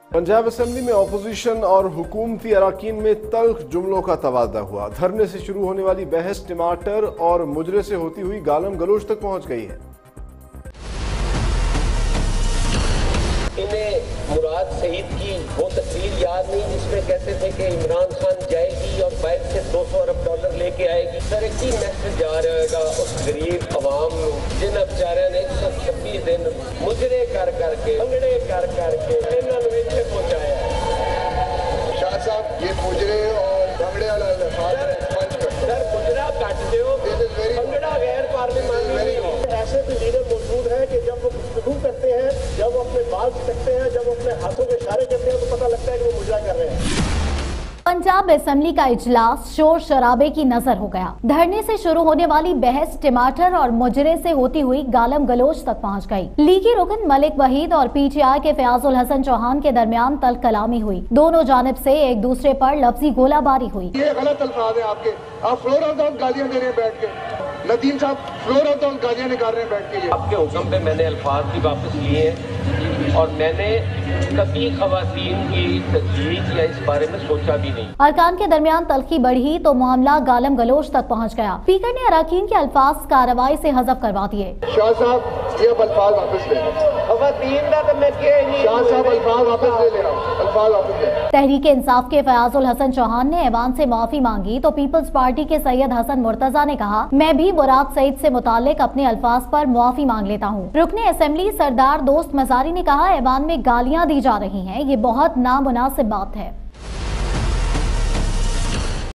Punjab assembly में opposition और हुकूमती अरकान में तल्ख जुमलों का तबादला हुआ। धरने से शुरू होने वाली बहस टमाटर और मुजरे से होती हुई गालम गलोच तक पहुंच गई है। इन्हें मुराद शहीद की वो तस्वीर याद नहीं जिसमें कहते थे कि इमरान खान जाएगी और बैंक से 200 अरब डॉलर लेके आएगी। सर एक ही मैसेज जा रहेगा उस गरीब अवाम जिन बेचारे ने 126 दिन मुजरे कर करके भंगड़े कर करके इन्होंने विच पहुंचाया है। शाह साहब ये मुजरे और भंगड़े वाला सर मुजरा काट दो, भंगड़ा गैर पार्लियामानी हो। ऐसे भी लीडर मौजूद है कि जब वो गुफ्तगू करते हैं, जब वो अपने बाल सकते हैं, जब वो अपने हाथों के इशारे करते हैं तो पता लगता है कि वो मुजरा कर रहे हैं। पंजाब असेंबली का इजलास शोर शराबे की नजर हो गया। धरने से शुरू होने वाली बहस टमाटर और मुजरे से होती हुई गालम गलोच तक पहुंच गई। लीगी रुकन मलिक वहीद और पीटीआई के फयाजुल हसन चौहान के दरमियान तल्ख कलामी हुई। दोनों जानिब से एक दूसरे पर लफ्जी गोलाबारी हुई। ये गलत अल्फाज है आपके, आप फ्लोर ऑफ द गालियां दे रहे हैं बैठ के। नदीम साहब फ्लोर ऑफ द गालियां निकाल रहे हैं बैठ के। आपके हुक्म पे मैंने अल्फाज भी वापस लिए हैं और मैंने कभी खवातीन की तस्दीक या इस बारे में सोचा भी नहीं। अरकान के दरमियान तल्खी बढ़ी तो मामला गालम गलोच तक पहुंच गया। स्पीकर ने अरकान के अल्फाज कार्रवाई से हज़फ करवा दिए। शाह साहब ये अल्फाज वापस ले खवातीन का तो मैं क्या ही शाह साहब अल्फाज वापस ले रहा हूं, अल्फाज वापस ले। तहरीक इंसाफ के फयाजुल हसन चौहान ने ऐवान से माफी मांगी तो पीपल्स पार्टी के सैयद हसन मुर्तजा ने कहा, मैं भी मुराद सईद से मुतालिक अपने अल्फाज पर माफी मांग लेता हूँ। रुकने असेंबली सरदार दोस्त मजारी ने कहा, ऐवान में गालियां दी जा रही हैं, ये बहुत नामुनासिब बात है।